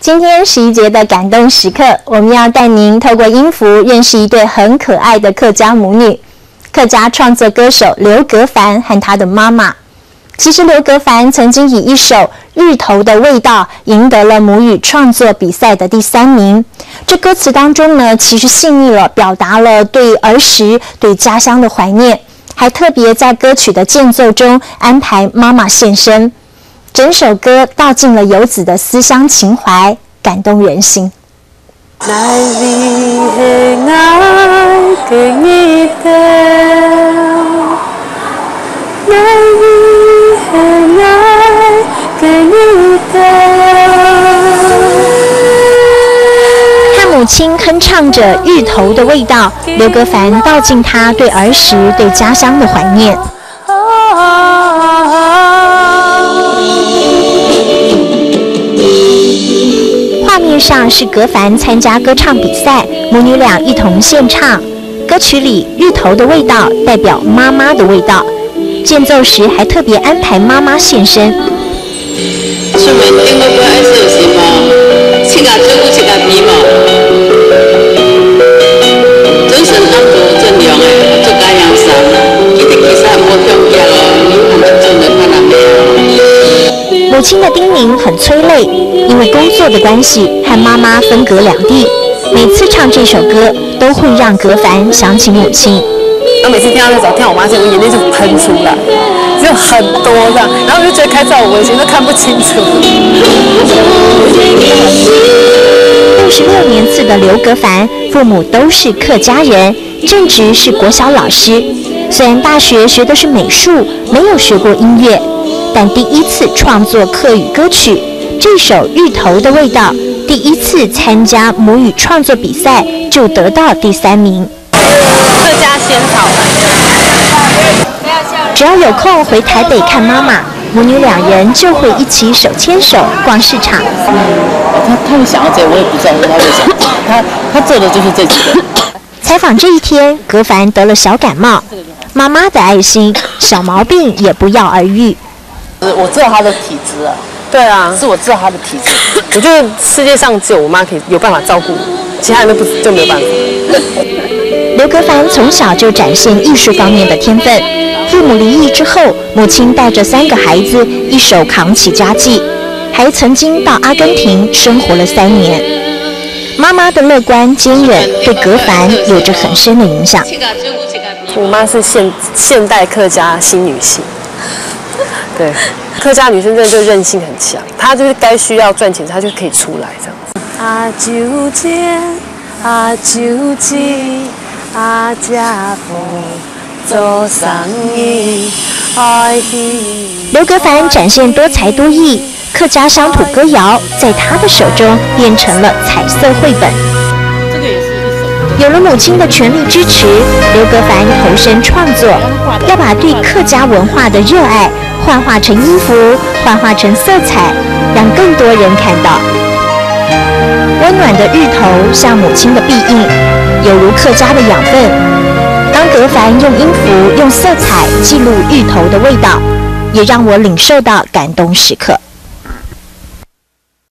今天11节的感动时刻，我们要带您透过音符认识一对很可爱的客家母女。客家创作歌手刘格凡和她的妈妈。其实刘格凡曾经以一首《日头的味道》赢得了母语创作比赛的第3名。这歌词当中呢，其实细腻了表达了对儿时、对家乡的怀念，还特别在歌曲的间奏中安排妈妈现身。整首歌道尽了游子的思乡情怀，感动人心。和母亲哼唱着《日头的味道》，刘格凡道尽他对儿时、对家乡的怀念。画面上是格凡参加歌唱比赛，母女俩一同献唱。歌曲里《日头的味道》代表妈妈的味道，间奏时还特别安排妈妈现身。 出门顶个爱做什么？请个照顾一个皮毛，准神当做正良的，做家养生，其实无重要咯，你看做人看人咩？ 母亲的叮咛很催泪，因为工作的关系，和妈妈分隔两地。每次唱这首歌，都会让格凡想起母亲。 我每次听到那首，听我妈唱，我眼泪就喷出来，就很多这样，然后我就觉得开照我以前都看不清楚。 66年次的刘格凡，父母都是客家人，正职是国小老师。虽然大学学的是美术，没有学过音乐，但第一次创作客语歌曲，这首《日头的味道》，第一次参加母语创作比赛就得到第3名。 客家仙草。 只要有空回台北看妈妈，母女2人就会一起手牵手逛市场。 他会想到这，我也不知道他会想到，他做的就是这几个。 采访这一天，格凡得了小感冒，妈妈的爱心，小毛病也不药而愈。 我知道他的体质啊。对啊，是我知道他的体质。我觉得世界上只有我妈可以有办法照顾我，其他人就没有办法。 刘格凡从小就展现艺术方面的天分，父母离异之后，母亲带着3个孩子一手扛起家计，还曾经到阿根廷生活了3年。妈妈的乐观坚韧对格凡有着很深的影响。 我妈是现代客家新女性，对，客家女生真的就韧性很强，她就是该需要赚钱，她就可以出来这样子。阿九姐，阿九姐，阿家婆做生意，爱去。 刘格凡展现多才多艺，客家乡土歌谣在他的手中变成了彩色绘本。 这个也是一首。 有了母亲的全力支持，刘格凡投身创作，要把对客家文化的热爱幻化成音符，幻化成色彩，让更多人看到。温暖的日头像母亲的庇荫，有如客家的养分。当格凡用音符、用色彩记录日头的味道，也让我领受到感动时刻。